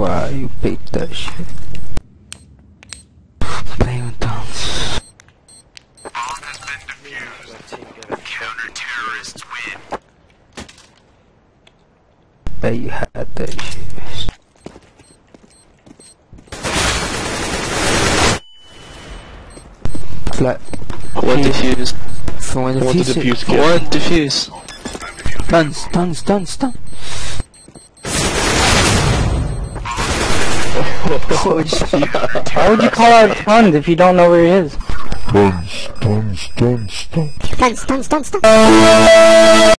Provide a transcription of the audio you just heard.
why you picked that shit. Playing with thumbs. Bomb has been defused. Counter-terrorists win. Bet you had that shit. Flat. One defuse. One One defuse. defuse. One defuse. Stun. Oh shit. Why would you call out tons if you don't know where he is? Stun.